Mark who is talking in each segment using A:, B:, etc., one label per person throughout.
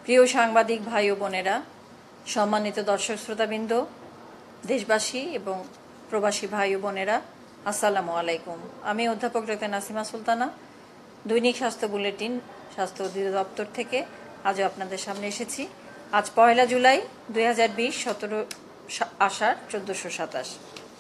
A: প্রিয় সাংবাদিক ভাই ও বোনেরা, সম্মানিত দর্শক শ্রোতাবৃন্দ, দেশবাসী এবং প্রবাসী ভাই ও বোনেরা, আসসালামু আলাইকুম। আমি অধ্যাপক ডক্টর নাসিমা সুলতানা, দৈনিক স্বাস্থ্য বুলেটিন স্বাস্থ্য অধিদপ্তর থেকে আজও আপনাদের সামনে এসেছি। আজ 1 জুলাই 2020, 17 আষাঢ় 1427।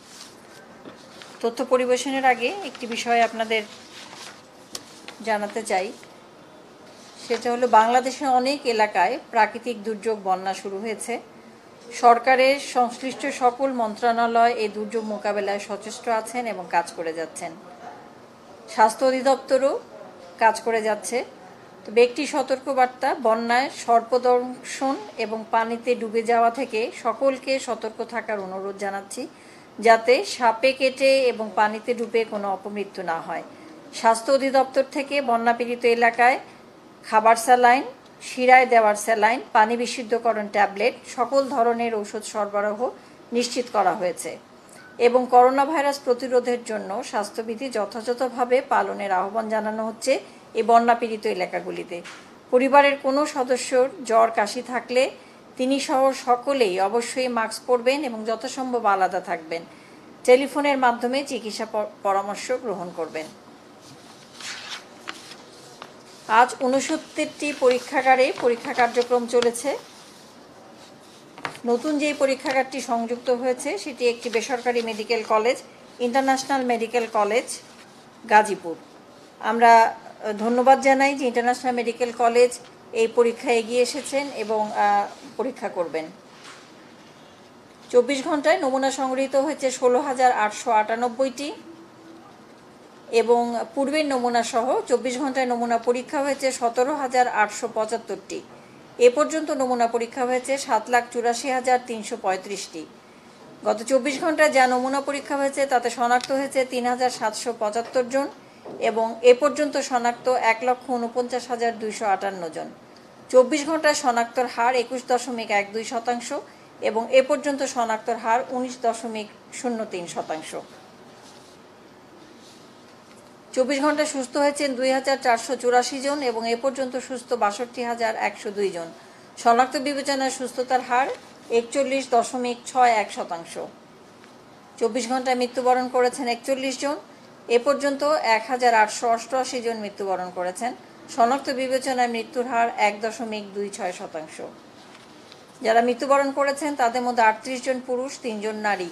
A: তথ্য পরিবেশনের আগে একটি বিষয় আপনাদের জানাতে চাই, সেটা হলো বাংলাদেশের অনেক এলাকায় প্রাকৃতিক দুর্যোগ বন্যা শুরু হয়েছে। সরকারের সংশ্লিষ্ট সকল মন্ত্রণালয় এই দুর্যোগ মোকাবেলায় সচেষ্ট আছেন এবং কাজ করে যাচ্ছেন। স্বাস্থ্য অধিদপ্তরও কাজ করে যাচ্ছে। তবে একটি সতর্কবার্তা: বন্যায় সর্পদংশন এবং পানিতে ডুবে যাওয়া থেকে সকলকে সতর্ক থাকার অনুরোধ জানাচ্ছি, যাতে সাপে কেটে এবং পানিতে ডুবে কোনো অপমৃত্যু না হয়। স্বাস্থ্য অধিদপ্তর থেকে বন্যাপীড়িত এলাকায় খাবার স্যালাইন, শিরায় দেওয়ার স্যালাইন, পানি বিশুদ্ধকরণ ট্যাবলেট, সকল ধরনের ঔষধ সরবরাহ নিশ্চিত করা হয়েছে এবং করোনা ভাইরাস প্রতিরোধের জন্য স্বাস্থ্যবিধি যথাযথভাবে পালনের আহ্বান জানানো হচ্ছে এই বন্যাপীড়িত এলাকাগুলিতে। পরিবারের কোনো সদস্যর জ্বর কাশি থাকলে তিনি সহ সকলেই অবশ্যই মাস্ক পরবেন এবং যথাসম্ভব আলাদা থাকবেন। টেলিফোনের মাধ্যমে চিকিৎসা পরামর্শ গ্রহণ করবেন। আজ 69টি পরীক্ষাগারে পরীক্ষা কার্যক্রম চলেছে। নতুন যে পরীক্ষাগারটি সংযুক্ত হয়েছে সেটি একটি বেসরকারি medical college, international medical college Gazipur. আমরা ধন্যবাদ জানাই যে ইন্টারন্যাশনাল মেডিকেল কলেজ এই পরীক্ষায় এগিয়ে এসেছেন এবং পরীক্ষা করবেন। 24 ঘন্টায় নমুনা সংগৃহীত হয়েছে 16,898টি এবং পূর্বের নমুনা সহ 24 ঘন্টায় নমুনা পরীক্ষা হয়েছে 17,875টি। এ পর্যন্ত নমুনা পরীক্ষা হয়েছে 7,84,335টি। গত 24 ঘন্টায় যা নমুনা পরীক্ষা হয়েছে তাতে শনাক্ত হয়েছে 3,775 জন এবং এ পর্যন্ত শনাক্ত 1,49,258 জন। 24 ঘন্টায় শনাক্তর হার 21.12% এবং এ পর্যন্ত শনাক্তর হার 19.03%। 24 ঘন্টায় সুস্থ হয়েছেন 2,484 জন এবং এ পর্যন্ত সুস্থ 62,102 জন। শনাক্ত বিবেচনায় সুস্থতার হার 41.61%। 24 ঘন্টায় মৃত্যুবরণ করেছেন 41 জন, এ পর্যন্ত 1,888 জন মৃত্যুবরণ করেছেন। শনাক্ত বিবেচনায় মৃত্যুর হার 1.26%। যারা মৃত্যুবরণ করেছেন তাদের মধ্যে 38 জন পুরুষ, 3 জন নারী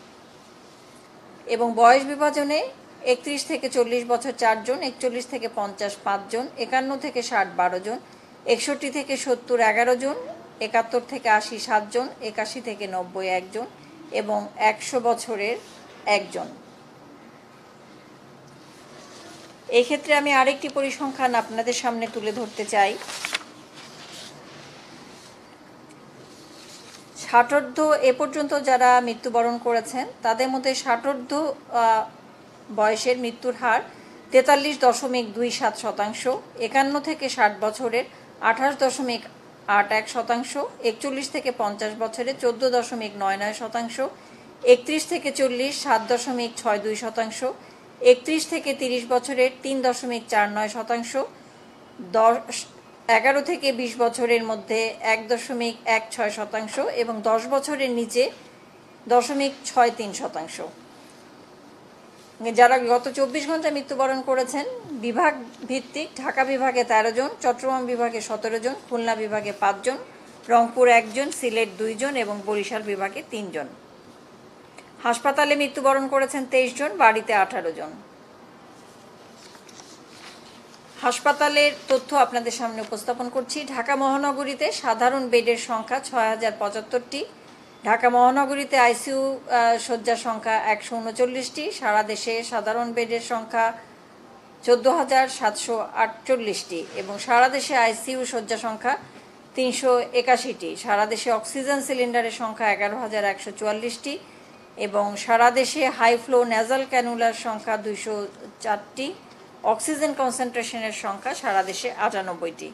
A: এবং বয়স বিভাজনে 31 থেকে 40 বছর 4 জন, 41 থেকে 50 5 জন, 51 থেকে 60 12 জন, 61 থেকে 70 11 জন, 71 থেকে 80 7 জন, 81 থেকে 90 1 জন এবং 100 বছরের 1 জন। এই ক্ষেত্রে আমি আরেকটি পরিসংখ্যান আপনাদের সামনে তুলে ধরতে চাই। ষাটোর্ধ্ব এ পর্যন্ত যারা মৃত্যুবরণ করেছেন তাদের মধ্যে ষাটোর্ধ্ব বয়সের মৃত্যুর হার 43.27%, 51 থেকে 60 বছরের 28.81%, 41 থেকে 50 বছরের 14.99%, 31 থেকে 40 7.62%, 31 থেকে 30 বছরের 3.49%, 11 থেকে 20 বছরের মধ্যে 1.16% এবং 10 বছরের নিচে 0.63%। যারা গত 24 ঘন্টায় মৃত্যুবরণ করেছেন বিভাগ ভিত্তিক: ঢাকা বিভাগে 13 জন, চট্টগ্রাম বিভাগে 17 জন, খুলনা বিভাগে 5 জন, রংপুর 1 জন, সিলেট 2 জন এবং বরিশাল বিভাগে 3 জন। হাসপাতালে মৃত্যুবরণ করেছেন 23 জন, বাড়িতে 18 জন। হাসপাতালের তথ্য আপনাদের সামনে উপস্থাপন করছি। ঢাকা মহানগরীতে সাধারণ বেডের সংখ্যা 6,075টি, ঢাকা মহানগরীতে আইসিইউ শয্যার সংখ্যা 139টি, সারা দেশে সাধারণ বেডের সংখ্যা 14,748টি এবং সারা দেশে আইসিইউ শয্যা সংখ্যা 381টি। সারা দেশে অক্সিজেন সিলিন্ডারের সংখ্যা 11,144টি এবং সারা দেশে হাই ফ্লো নেজাল ক্যানুলার সংখ্যা 204টি। অক্সিজেন কনসেন্ট্রেশনের সংখ্যা সারা দেশে 98টি।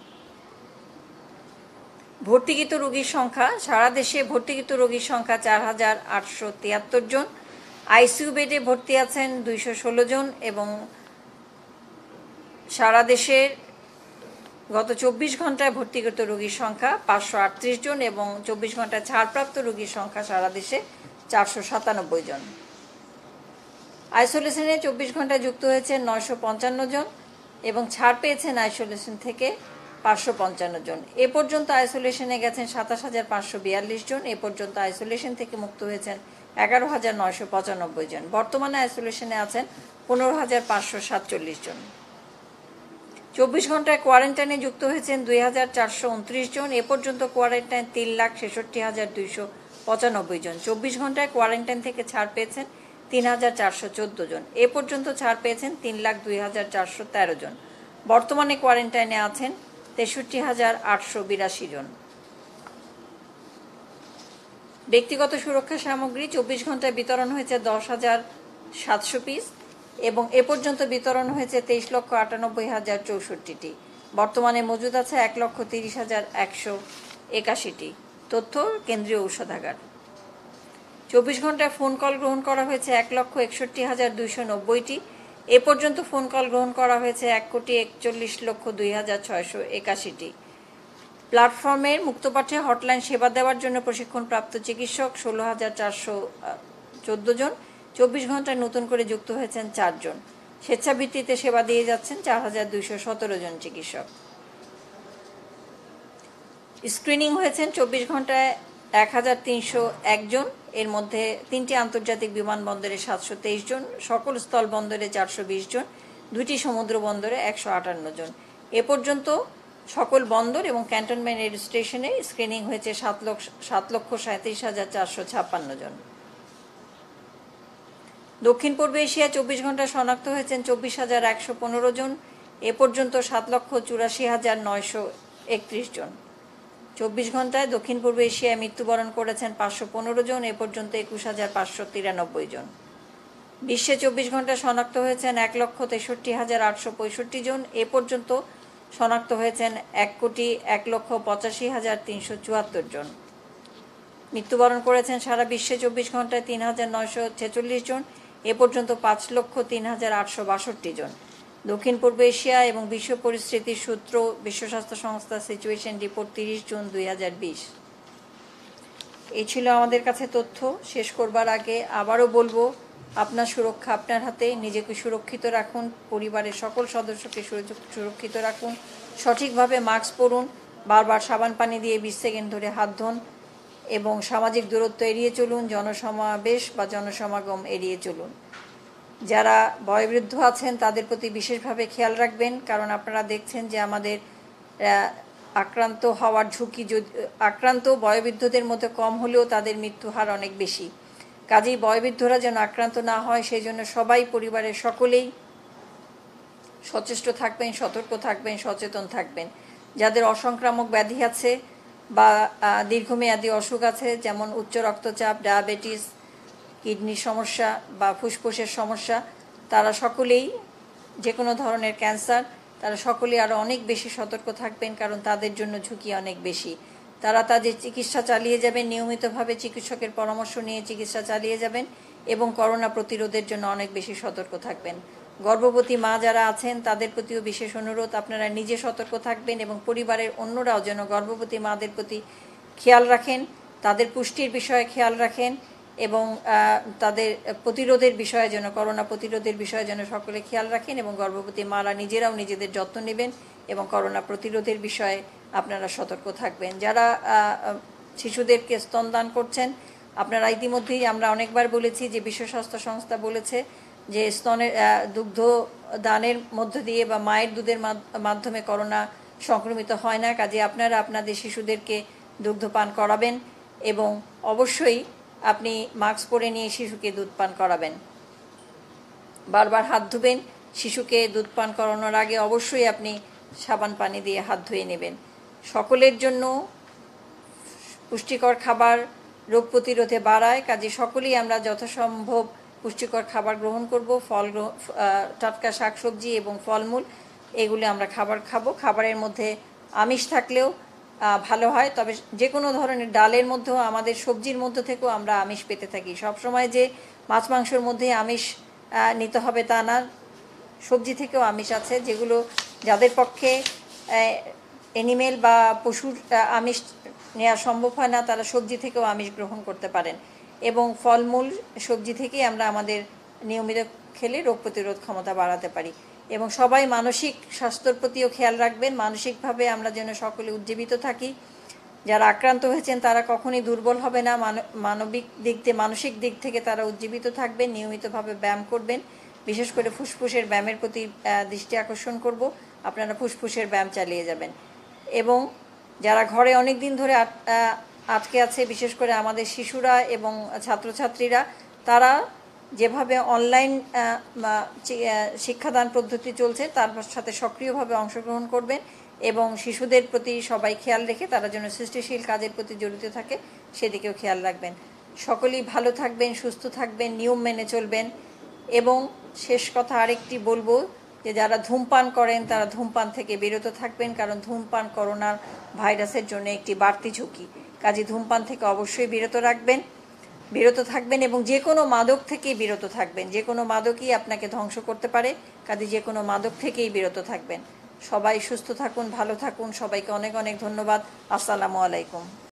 A: ভর্তিকৃত রোগীর সংখ্যা: সারা দেশে ভর্তিকৃত রোগীর সংখ্যা 4,873 জন, আইসিইউ বেডে ভর্তি আছেন 216 জন এবং সারা দেশের গত 24 ঘন্টায় ভর্তিগত রোগীর সংখ্যা 538 জন এবং 24 ঘন্টায় ছাড়প্রাপ্ত রোগীর সংখ্যা সারা দেশে 497 জন। আইসোলেশনে 24 ঘন্টায় যুক্ত হয়েছেন 955 জন এবং ছাড় পেয়েছেন আইসোলেশন থেকে 555 জন। এ পর্যন্ত আইসোলেশনে গেছেন 27,542 জন। এ পর্যন্ত আইসোলেশন থেকে মুক্ত হয়েছেন 11,995 জন। বর্তমানে আইসোলেশনে আছেন 15,547 জন। 24 ঘন্টায় কোয়ারেন্টাইনে যুক্ত হয়েছেন 2,429 জন। এ পর্যন্ত কোয়ারেন্টাইন 3,66,হাজার 295 জন। 24 ঘন্টায় কোয়ারেন্টাইন থেকে ছাড় পেয়েছেন 3,414 জন। এ পর্যন্ত ছাড় পেয়েছেন 3,02,413 জন। বর্তমানে কোয়ারেন্টাইনে আছেন 63,882 জন। ব্যক্তিগত সুরক্ষা সামগ্রী 24 ঘন্টায় বিতরণ হয়েছে 10,700 পিস এবং এ পর্যন্ত বিতরণ হয়েছে 23,98,064টি। বর্তমানে মজুদ আছে 1,30,181টি। তথ্য কেন্দ্রীয় ঔষধাগার। 24 ঘন্টায় ফোন কল গ্রহণ করা হয়েছে 1,61,290টি। এ পর্যন্ত ফোন কল গ্রহণ করা হয়েছে 1,41,02,681টি। প্ল্যাটফর্মের মুক্তপাঠে হটলাইন সেবা দেওয়ার জন্য প্রশিক্ষণপ্রাপ্ত চিকিৎসক 16,414 জন। 24 ঘন্টায় নতুন করে যুক্ত হয়েছেন 4 জন। স্বেচ্ছাভিত্তিতে সেবা দিয়ে যাচ্ছেন 4,217 জন চিকিৎসক। স্ক্রিনিং হয়েছেন 24 ঘন্টায় 1,301 জন। এর মধ্যে 3টি আন্তর্জাতিক বিমানবন্দরে 723 জন, সকল স্থলবন্দরে 420 জন, 2টি সমুদ্র বন্দরে 158 জন। এ পর্যন্ত সকল বন্দর এবং ক্যান্টনমেন্ট রেল স্টেশনে স্ক্রিনিং হয়েছে 7,37,456 জন। দক্ষিণ পূর্ব এশিয়া 24 ঘন্টায় শনাক্ত হয়েছেন 24,115 জন। এ পর্যন্ত 7,84,931 জন। 24 ঘন্টায় দক্ষিণ পূর্ব এশিয়ায় মৃত্যুবরণ করেছেন 515 জন। এ পর্যন্ত 21,593 জন। বিশ্বে 24 ঘন্টায় শনাক্ত হয়েছেন 1,63,865 জন। এ পর্যন্ত শনাক্ত হয়েছেন 1,01,85,374 জন। মৃত্যুবরণ করেছেন সারা বিশ্বে 24 ঘন্টায় 3,946 জন। এ পর্যন্ত 5,03,862 জন। দক্ষিণ পূর্ব এশিয়া এবং বিশ্ব পরিস্থিতির সূত্র বিশ্ব স্বাস্থ্য সংস্থা সিচুয়েশন রিপোর্ট 30 জুন 2020। এই ছিল আমাদের কাছে তথ্য। শেষ করবার আগে আবারও বলবো, আপনার সুরক্ষা আপনার হাতে। নিজেকে সুরক্ষিত রাখুন, পরিবারের সকল সদস্যকে সুরক্ষিত রাখুন, সঠিকভাবে মাস্ক পরুন, বারবার সাবান পানি দিয়ে 20 সেকেন্ড ধরে হাত ধোন এবং সামাজিক দূরত্ব এড়িয়ে চলুন। জনসমাবেশ বা জনসমাগম এড়িয়ে চলুন। যারা বয়োবৃদ্ধ আছেন তাদের প্রতি বিশেষভাবে খেয়াল রাখবেন, কারণ আপনারা দেখছেন যে আমাদের আক্রান্ত হওয়ার ঝুঁকি আক্রান্ত বয়োবৃদ্ধদের মধ্যে কম হলেও তাদের মৃত্যু হার অনেক বেশি। কাজেই বয়োবৃদ্ধরা যেন আক্রান্ত না হয় সেই জন্য সবাই, পরিবারের সকলেই সচেষ্ট থাকবেন, সতর্ক থাকবেন, সচেতন থাকবেন। যাদের অসংক্রামক ব্যাধি আছে বা দীর্ঘমেয়াদী অসুখ আছে, যেমন উচ্চ রক্তচাপ, ডায়াবেটিস, কিডনির সমস্যা বা ফুসফুসের সমস্যা, তারা সকলেই, যে কোনো ধরনের ক্যান্সার, তারা সকলেই আরও অনেক বেশি সতর্ক থাকবেন, কারণ তাদের জন্য ঝুঁকি অনেক বেশি। তারা তাদের চিকিৎসা চালিয়ে যাবেন, নিয়মিতভাবে চিকিৎসকের পরামর্শ নিয়ে চিকিৎসা চালিয়ে যাবেন এবং করোনা প্রতিরোধের জন্য অনেক বেশি সতর্ক থাকবেন। গর্ভবতী মা যারা আছেন তাদের প্রতিও বিশেষ অনুরোধ, আপনারা নিজে সতর্ক থাকবেন এবং পরিবারের অন্যরাও যেন গর্ভবতী মাদের প্রতি খেয়াল রাখেন, তাদের পুষ্টির বিষয়ে খেয়াল রাখেন এবং তাদের প্রতিরোধের বিষয়ে যেন, করোনা প্রতিরোধের বিষয়ে যেন সকলে খেয়াল রাখেন এবং গর্ভবতী মারা নিজেরাও নিজেদের যত্ন নেবেন এবং করোনা প্রতিরোধের বিষয়ে আপনারা সতর্ক থাকবেন। যারা শিশুদেরকে স্তনদান করছেন, আপনারা ইতিমধ্যেই, আমরা অনেকবার বলেছি যে বিশ্ব স্বাস্থ্য সংস্থা বলেছে যে স্তনের দুগ্ধ দানের মধ্য দিয়ে বা মায়ের দুধের মাধ্যমে করোনা সংক্রমিত হয় না। কাজে আপনারা আপনাদের শিশুদেরকে দুগ্ধ পান করাবেন এবং অবশ্যই আপনি মাস্ক পরে নিয়ে শিশুকে দুধ পান করাবেন। বারবার হাত ধুবেন। শিশুকে দুধ পান করানোর আগে অবশ্যই আপনি সাবান পানি দিয়ে হাত ধুয়ে নেবেন। সকলের জন্য পুষ্টিকর খাবার রোগ প্রতিরোধে বাড়ায়, কাজে সকলেই আমরা যথাসম্ভব পুষ্টিকর খাবার গ্রহণ করব। টাটকা শাকসবজি এবং ফলমূল, এগুলো আমরা খাবো। খাবারের মধ্যে আমিষ থাকলেও ভালো হয়, তবে যে কোনো ধরনের ডালের মধ্যেও, আমাদের সবজির মধ্যে থেকেও আমরা আমিষ পেতে থাকি। সবসময় যে মাছ মাংসের মধ্যেই আমিষ নিতে হবে তা না, সবজি থেকেও আমিষ আছে, যেগুলো যাদের পক্ষে অ্যানিমেল বা পশুর আমিষ নেওয়া সম্ভব হয় না, তারা সবজি থেকেও আমিষ গ্রহণ করতে পারেন। এবং ফলমূল সবজি থেকেই আমরা আমাদের নিয়মিত খেলে রোগ প্রতিরোধ ক্ষমতা বাড়াতে পারি। এবং সবাই মানসিক স্বাস্থ্যের প্রতিও খেয়াল রাখবেন। মানসিকভাবে আমরা যেন সকলে উজ্জীবিত থাকি। যারা আক্রান্ত হয়েছেন তারা কখনোই দুর্বল হবে না, মানসিক দিক থেকে তারা উজ্জীবিত থাকবেন। নিয়মিতভাবে ব্যায়াম করবেন। বিশেষ করে ফুসফুসের ব্যায়ামের প্রতি দৃষ্টি আকর্ষণ করব। আপনারা ফুসফুসের ব্যায়াম চালিয়ে যাবেন। এবং যারা ঘরে অনেক দিন ধরে আটকে আছে, বিশেষ করে আমাদের শিশুরা এবং ছাত্রছাত্রীরা, তারা যেভাবে অনলাইন শিক্ষাদান পদ্ধতি চলছে তার সাথে সক্রিয়ভাবে অংশগ্রহণ করবেন এবং শিশুদের প্রতি সবাই খেয়াল রেখে তারা যেন সৃষ্টিশীল কাজের প্রতি জড়িত থাকে সেদিকেও খেয়াল রাখবেন। সকলেই ভালো থাকবেন, সুস্থ থাকবেন, নিয়ম মেনে চলবেন। এবং শেষ কথা আরেকটি বলবো যে যারা ধূমপান করেন তারা ধূমপান থেকে বিরত থাকবেন, কারণ ধূমপান করোনার ভাইরাসের জন্য একটি বাড়তি ঝুঁকি। কাজে ধূমপান থেকে অবশ্যই বিরত থাকবেন এবং যে কোনো মাদক থেকেই বিরত থাকবেন। যে কোনো মাদকই আপনাকে ধ্বংস করতে পারে, কাজে যে কোনো মাদক থেকেই বিরত থাকবেন। সবাই সুস্থ থাকুন, ভালো থাকুন। সবাইকে অনেক অনেক ধন্যবাদ। আসসালামু আলাইকুম।